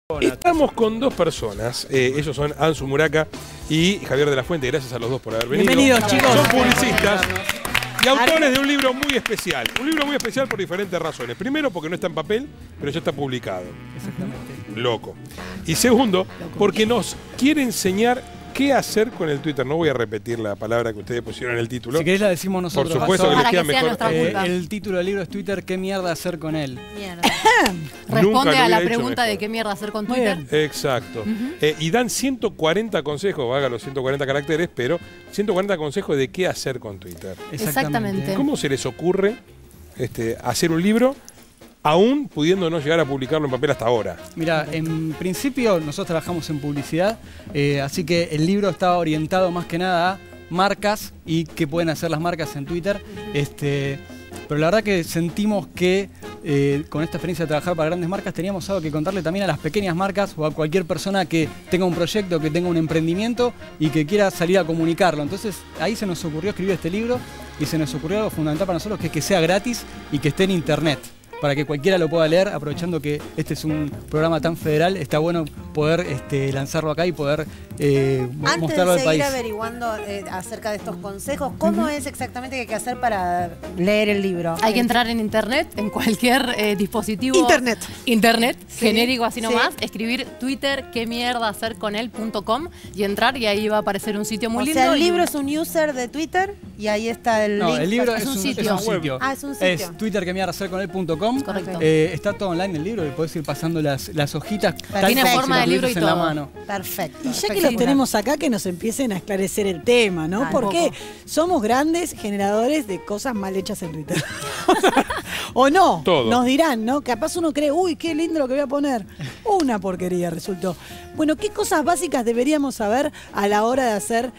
Estamos con dos personas, ellos son Ansu Muraka y Javier de la Fuente. Gracias a los dos por haber venido. Bienvenidos, chicos. Son publicistas y autores de un libro muy especial. Un libro muy especial por diferentes razones. Primero, porque no está en papel, pero ya está publicado. Exactamente. Loco. Y segundo, porque nos quiere enseñar qué hacer con el Twitter. No voy a repetir la palabra que ustedes pusieron en el título. Si querés la decimos nosotros. Por supuesto que les queda mejor. El título del libro es Twitter, ¿qué mierda hacer con él? Mierda. Responde a la pregunta de qué mierda hacer con Twitter. Exacto. Y dan 140 consejos, haga los 140 caracteres, pero 140 consejos de qué hacer con Twitter. Exactamente. ¿Cómo se les ocurre hacer un libro aún pudiendo no llegar a publicarlo en papel hasta ahora? Mira, en principio nosotros trabajamos en publicidad, así que el libro está orientado más que nada a marcas y qué pueden hacer las marcas en Twitter. Pero la verdad que sentimos que con esta experiencia de trabajar para grandes marcas teníamos algo que contarle también a las pequeñas marcas o a cualquier persona que tenga un proyecto, que tenga un emprendimiento y que quiera salir a comunicarlo. Entonces ahí se nos ocurrió escribir este libro y se nos ocurrió algo fundamental para nosotros, que es que sea gratis y que esté en internet, para que cualquiera lo pueda leer. Aprovechando que este es un programa tan federal, está bueno poder lanzarlo acá y poder mostrarlo al país. Antes de seguir averiguando acerca de estos consejos, ¿cómo es exactamente que hay que hacer para leer el libro? Hay que entrar en internet, en cualquier dispositivo. Internet, sí, genérico así nomás, escribir Twitter, qué mierda hacer con él.com y entrar, y ahí va a aparecer un sitio muy lindo. O sea, el libro es un user de Twitter y ahí está el link. No, el libro es un sitio. Ah, es un sitio. Es Twitter, qué mierda hacer con él.com. Correcto. Está todo online el libro y podés ir pasando las hojitas. Tiene forma de libro y en todo. la mano. Perfecto. Y ya que los tenemos acá, que nos empiecen a esclarecer el tema, ¿no? Porque somos grandes generadores de cosas mal hechas en Twitter. ¿O no? Todo. Nos dirán, ¿no? Capaz uno cree, uy, qué lindo lo que voy a poner. Una porquería resultó. Bueno, ¿qué cosas básicas deberíamos saber a la hora de hacer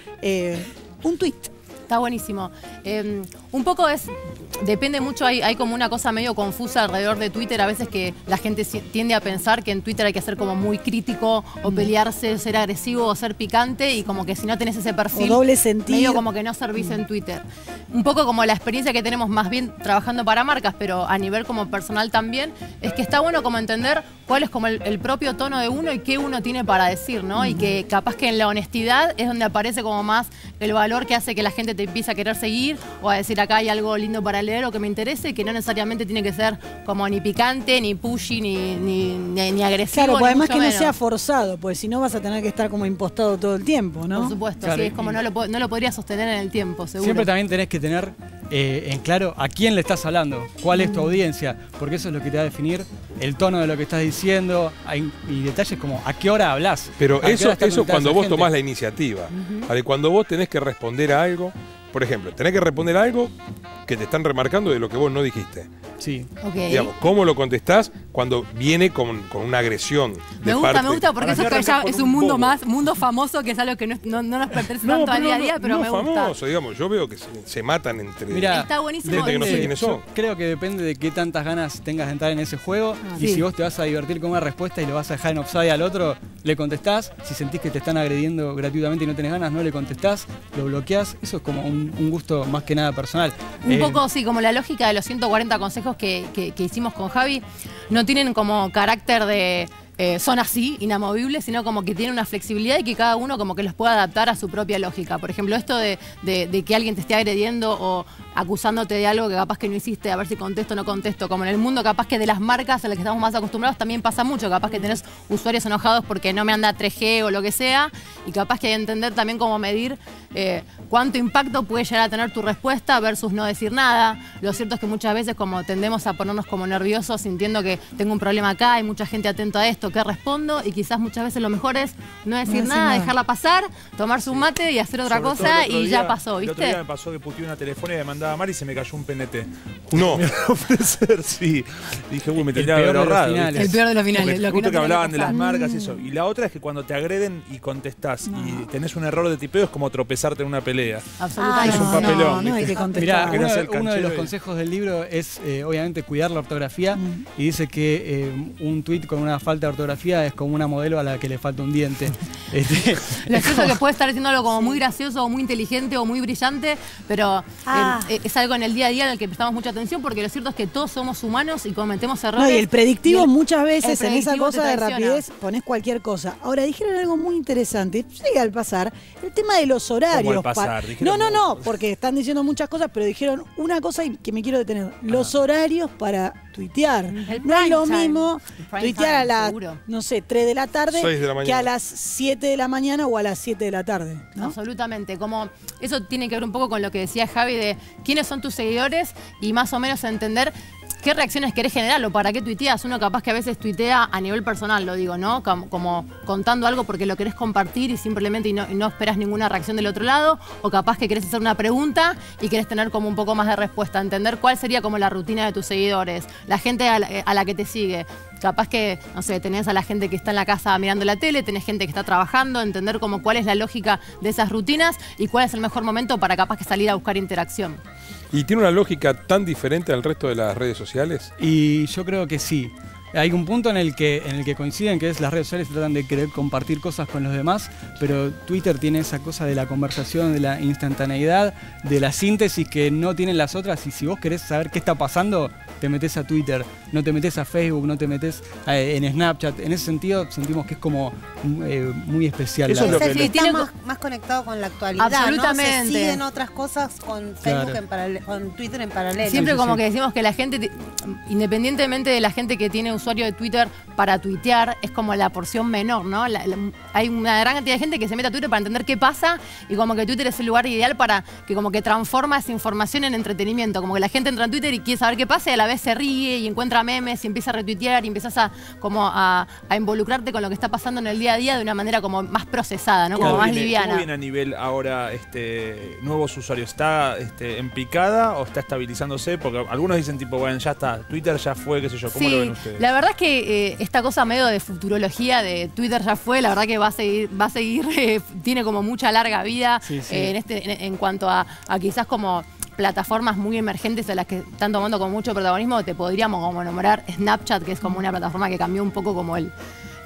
un tweet? Está buenísimo. Un poco depende mucho, hay como una cosa medio confusa alrededor de Twitter, a veces que la gente tiende a pensar que en Twitter hay que ser como muy crítico o pelearse, ser agresivo o ser picante, y como que si no tenés ese perfil, o doble sentido, medio como que no servís en Twitter. Un poco como la experiencia que tenemos más bien trabajando para marcas, pero a nivel como personal también, es que está bueno como entender cuál es como el propio tono de uno y qué uno tiene para decir, ¿no? Y que capaz que en la honestidad es donde aparece como más el valor que hace que la gente te empiece a querer seguir o a decir acá hay algo lindo para leer o que me interese, que no necesariamente tiene que ser como ni picante, ni pushy, ni agresivo. Claro, pues además que menos. no sea forzado, porque si no vas a tener que estar como impostado todo el tiempo, ¿no? Por supuesto, claro, sí, es como no lo podría sostener en el tiempo, seguro. Siempre también tenés que tener en claro a quién le estás hablando, cuál es tu audiencia, porque eso es lo que te va a definir el tono de lo que estás diciendo, y detalles como a qué hora hablas. Pero eso cuando vos tomás la la iniciativa. ¿Vale? Cuando vos tenés que responder a algo, por ejemplo, tenés que responder a algo que te están remarcando de lo que vos no dijiste. Sí. Okay. Digamos, ¿cómo lo contestás cuando viene con una agresión? Me gusta porque eso ya es un mundo famoso, que es algo que no nos pertenece tanto al día a día, pero me gusta. Famoso, digamos, yo veo que se matan entre Mirá, está buenísimo. gente que no sé quiénes son. Yo creo que depende de qué tantas ganas tengas de entrar en ese juego, y si vos te vas a divertir con una respuesta y lo vas a dejar en offside al otro, le contestás. Si sentís que te están agrediendo gratuitamente y no tenés ganas, no le contestás, lo bloqueás. Eso es como un gusto más que nada personal. Un poco, sí, como la lógica de los 140 consejos que hicimos con Javi, no tienen como carácter de son así, inamovibles, sino como que tienen una flexibilidad y que cada uno como que los pueda adaptar a su propia lógica. Por ejemplo, esto de que alguien te esté agrediendo o acusándote de algo que capaz que no hiciste, a ver si contesto o no contesto. Como en el mundo capaz que de las marcas a las que estamos más acostumbrados también pasa mucho. Capaz que tenés usuarios enojados porque no me anda 3G o lo que sea, y capaz que hay que entender también cómo medir cuánto impacto puede llegar a tener tu respuesta versus no decir nada. Lo cierto es que muchas veces como tendemos a ponernos como nerviosos sintiendo que tengo un problema acá, hay mucha gente atenta a esto, ¿qué respondo? Y quizás muchas veces lo mejor es no decir nada, dejarla pasar, tomarse un mate y hacer otra cosa y ya pasó, ¿viste? El otro día me pasó que puteé una telefónica y me mandaba mal y se me cayó un PNT. No. Me iba a ofrecer, sí. Dije, uy, me tendría que haber ahorrado. El peor de los finales. Porque justo que hablaban de las marcas y eso. Y la otra es que cuando te agreden y contestás y tenés un error de tipeo, es como tropezarte en una pelea. Absolutamente. Es un papelón. No hay que contestar. Mirá, uno de los consejos del libro es obviamente cuidar la ortografía, y dice que un tuit con una falta de ortografía es como una modelo a la que le falta un diente. Lo cierto es que puede estar diciendo algo como muy gracioso o muy inteligente o muy brillante, pero es algo en el día a día en el que prestamos mucha atención, porque lo cierto es que todos somos humanos y cometemos errores. No, y el predictivo muchas el veces en esa predictivo cosa te de traiciona. rapidez pones cualquier cosa. Ahora, dijeron algo muy interesante, llega al pasar, el tema de los horarios. ¿Cómo al pasar? Dijeron No, porque están diciendo muchas cosas, pero dijeron una cosa y que me quiero detener. Los horarios para tuitear. El No es prime lo time. mismo El prime tuitear a time, las, seguro. no sé, 3 de la tarde 6 de la que mañana. a las 7 de la mañana o a las 7 de la tarde, ¿no? Absolutamente, como eso tiene que ver un poco con lo que decía Javi de quiénes son tus seguidores y más o menos entender qué reacciones querés generar o para qué tuiteas. Uno capaz que a veces tuitea a nivel personal, lo digo, ¿no? Como contando algo porque lo querés compartir y simplemente y no esperás ninguna reacción del otro lado, o capaz que querés hacer una pregunta y querés tener como un poco más de respuesta, entender cuál sería como la rutina de tus seguidores, la gente a la que te sigue. Capaz que, no sé, tenés a la gente que está en la casa mirando la tele, tenés gente que está trabajando, entender como cuál es la lógica de esas rutinas y cuál es el mejor momento para capaz que salir a buscar interacción. ¿Y tiene una lógica tan diferente al resto de las redes sociales? Y yo creo que sí. Hay un punto en el que coinciden, que es las redes sociales tratan de querer compartir cosas con los demás, pero Twitter tiene esa cosa de la conversación, de la instantaneidad, de la síntesis que no tienen las otras, y si vos querés saber qué está pasando, te metés a Twitter, no te metés a Facebook, no te metés en Snapchat. En ese sentido sentimos que es como muy especial. Eso es lo Es el que que está tiene- más conectado con la actualidad, Absolutamente. ¿no? Se siguen otras cosas con Facebook Claro. en paralelo, con Twitter en paralelo. Siempre Sí, como sí. que decimos que la gente, independientemente de la gente que tiene usuario de Twitter para tuitear, es como la porción menor, ¿no? Hay una gran cantidad de gente que se mete a Twitter para entender qué pasa y como que Twitter es el lugar ideal para que como que transforma esa información en entretenimiento. Como que la gente entra en Twitter y quiere saber qué pasa y a la vez se ríe y encuentra memes y empieza a retuitear y empiezas a involucrarte con lo que está pasando en el día a día de una manera como más procesada, ¿no? Como ¿Cómo más viene- liviana. ¿Cómo viene a nivel ahora nuevos usuarios? ¿Está en picada o está estabilizándose? Porque algunos dicen tipo, bueno, ya está, Twitter ya fue, qué sé yo. ¿Cómo lo ven ustedes? La verdad es que esta cosa medio de futurología de Twitter ya fue, la verdad que va a seguir, tiene como mucha larga vida Sí, sí. en cuanto a quizás como plataformas muy emergentes a las que están tomando con mucho protagonismo. Te podríamos como nombrar Snapchat, que es como una plataforma que cambió un poco como el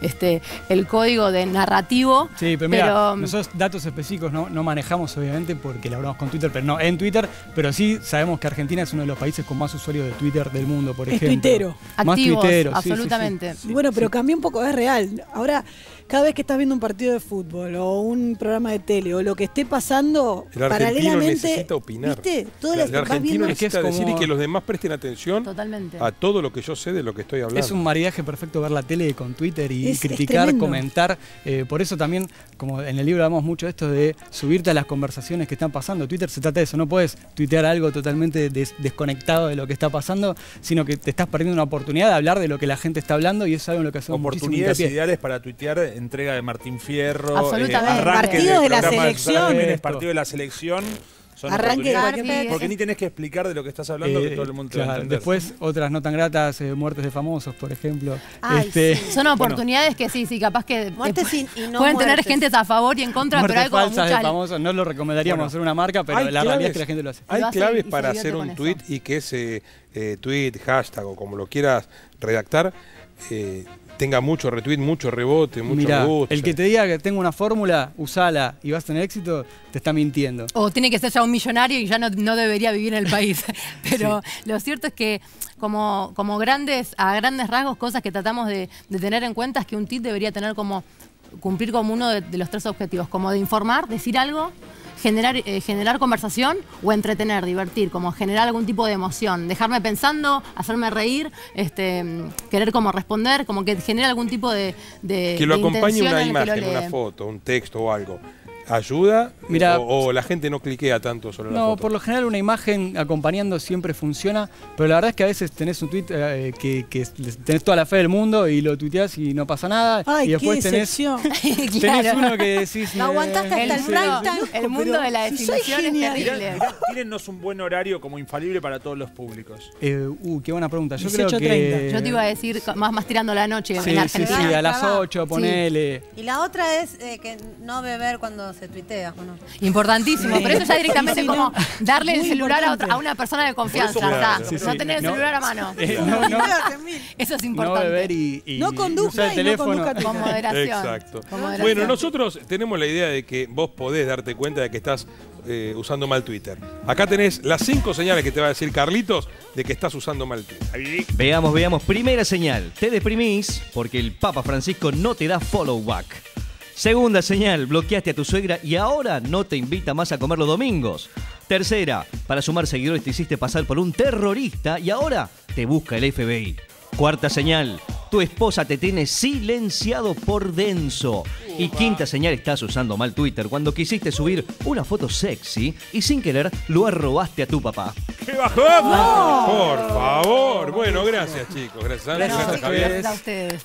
código de narrativo. Sí, pero mira, nosotros datos específicos no manejamos, obviamente, porque lo hablamos con Twitter, pero no en Twitter, pero sí sabemos que Argentina es uno de los países con más usuarios de Twitter del mundo, por Es ejemplo. tuitero. Más activos, tuitero, sí, sí, sí. absolutamente. Bueno, pero cambió un poco, es real. Ahora, cada vez que estás viendo un partido de fútbol o un programa de tele o lo que esté pasando, El argentino paralelamente, necesita opinar. ¿viste? Todo El lo que vas argentino viendo. Es que es necesita decir como- y que los demás presten atención Totalmente. a todo lo que yo sé de lo que estoy hablando. Es un maridaje perfecto ver la tele con Twitter y Es criticar, tremendo. comentar. Por eso también, como en el libro hablamos mucho de esto de subirte a las conversaciones que están pasando. Twitter se trata de eso, no puedes tuitear algo totalmente desconectado de lo que está pasando, sino que te estás perdiendo una oportunidad de hablar de lo que la gente está hablando y eso es algo en lo que hacemos muchísimo Oportunidades hincapié. ideales para tuitear, entrega de Martín Fierro, Absolutamente. arranque Partidos de la programa selección. Susana Jiménez, Esto. partido de la selección. Son Arranque de oportunidades, cualquier- porque ni tenés que explicar de lo que estás hablando, que todo el mundo te va a Claro, entender. después otras no tan gratas, muertes de famosos, por ejemplo. Ay, sí. Son oportunidades que sí, capaz que Muertes y no pueden tener muertes. gente a favor y en contra, pero Muertes hay como falsas de muchas... famosos, no lo recomendaríamos Bueno, hacer una marca, pero Hay la realidad es claves- que la gente lo hace. Hay Lo hace claves y se para divierte hacer con un eso. tweet y que ese tweet, hashtag o como lo quieras redactar, tenga mucho retweet, mucho rebote, mucho Mirá, me gusta. el que te diga que tengo una fórmula, usala y vas a tener éxito, te está mintiendo. O tiene que ser ya un millonario y ya no debería vivir en el país. Pero lo cierto es que como a grandes rasgos, cosas que tratamos de tener en cuenta es que un tweet debería tener cumplir como uno de los tres objetivos, como de informar, decir algo, generar conversación o entretener, divertir, como generar algún tipo de emoción, dejarme pensando, hacerme reír, querer como responder, como que genere algún tipo de que lo de acompañe intención una en el que lo imagen, una lee. foto, un texto o algo. ¿Ayuda? Mira, o la gente no cliquea tanto sobre la No, foto? por lo general una imagen acompañando siempre funciona, pero la verdad es que a veces tenés un tweet que tenés toda la fe del mundo y lo tuiteás y no pasa nada. Ay, y después qué tenés, decepción. tenés Claro. uno que decís... Lo aguantaste hasta el sí. prime time. El mundo de la si soy desilusión es genial. terrible. Tírennos un buen horario como infalible para todos los públicos. Qué buena pregunta. Yo creo 18:30. que... Yo te iba a decir más tirando la noche Sí, en sí, Argentina. sí, a las Trabajo. 8 ponele. Y la otra es que no beber cuando se tuitea, ¿o no? Importantísimo, pero eso ya directamente Sí, como no. darle el Muy celular importante. a una persona de confianza. Por eso, ¿Está? claro, sí, sí. No tener el No. celular a mano. Eso es No importante. beber y No conduzca usar el y no teléfono. conduzca Con moderación. Exacto. Con moderación. Bueno, nosotros tenemos la idea de que vos podés darte cuenta de que estás usando mal Twitter. Acá tenés las 5 señales que te va a decir Carlitos de que estás usando mal Twitter. Veamos. Primera señal, te deprimís porque el Papa Francisco no te da follow back. Segunda señal, bloqueaste a tu suegra y ahora no te invita más a comer los domingos. Tercera, para sumar seguidores te hiciste pasar por un terrorista y ahora te busca el FBI. Cuarta señal, tu esposa te tiene silenciado por denso. Y quinta señal, estás usando mal Twitter cuando quisiste subir una foto sexy y sin querer lo arrobaste a tu papá. ¡Qué bajón! Por favor. Bueno, gracias chicos. Gracias, Gracias a Javier. ustedes. A ustedes.